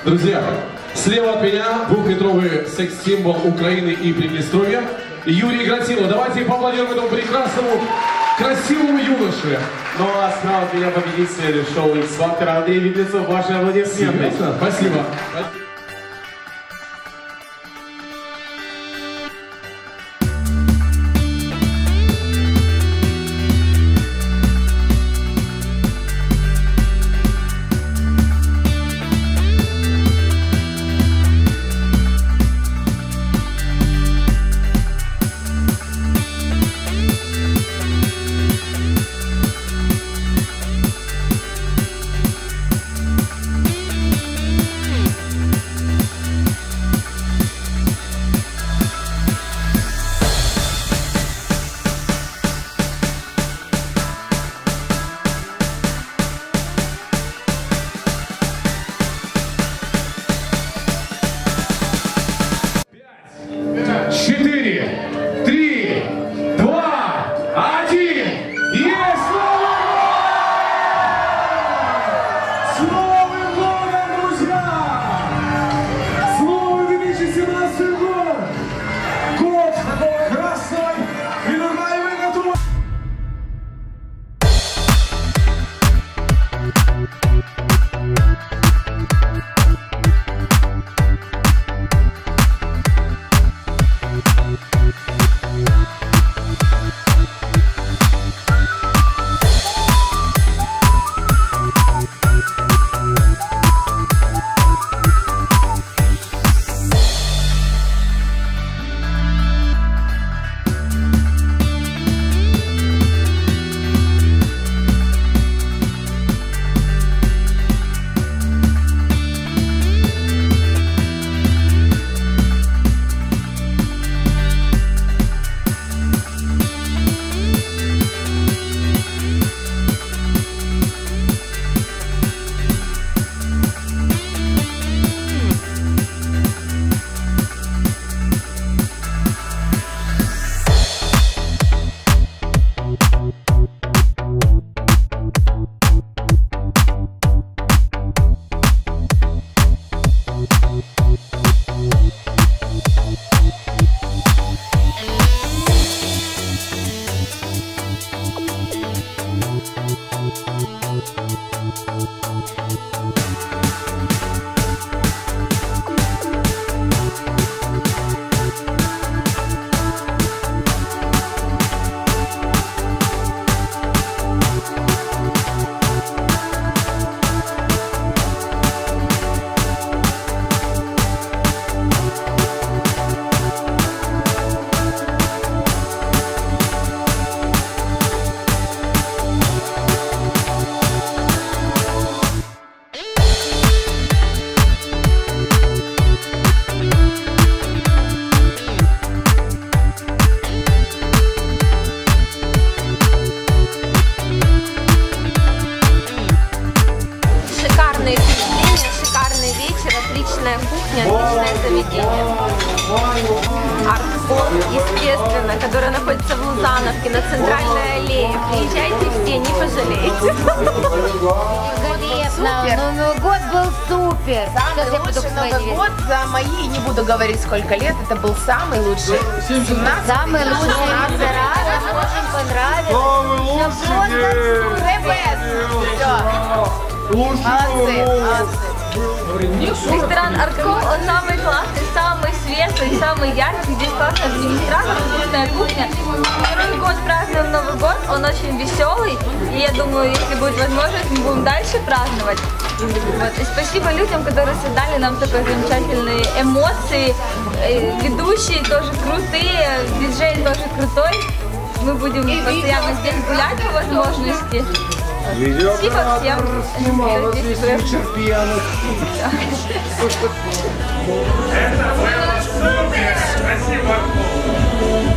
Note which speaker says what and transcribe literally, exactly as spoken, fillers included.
Speaker 1: Друзья, слева от меня двухметровый секс-символ Украины и Приднестровья Юрий Гратилов. Давайте поаплодируем этому прекрасному, красивому юноше.
Speaker 2: Ну а справа от меня победитель шоу X-Factor Андрей Ветлецов. Ваши аплодисменты.
Speaker 1: Спасибо. Четыре, три, два, один. Есть Новый год! С Новым годом, друзья! С новым две тысячи семнадцатым годом! Год красной виноградной готовы!
Speaker 3: Отличная кухня, отличное заведение. Арт-холл, естественно, который находится в Лузановке на Центральной аллее. Приезжайте все, не пожалеете.
Speaker 4: Супер. Ну, Новый год был супер.
Speaker 5: Самый лучший Новый год за мои, не буду говорить сколько лет, это был самый лучший. семнадцать,
Speaker 4: самый лучший. семнадцать раз, очень понравилось.
Speaker 6: Самый лучший день.
Speaker 5: Все. Молодцы, молодцы.
Speaker 3: Ресторан Арт-холл, он самый классный, самый светлый, самый яркий. Здесь классная администрация, вкусная кухня. Первый год празднуем Новый год, он очень веселый. И я думаю, если будет возможность, мы будем дальше праздновать. Вот. И спасибо людям, которые создали нам такие замечательные эмоции. Ведущие тоже крутые, диджей тоже крутой. Мы будем постоянно здесь гулять по возможности. Спасибо всем.
Speaker 6: Это было супер! Спасибо!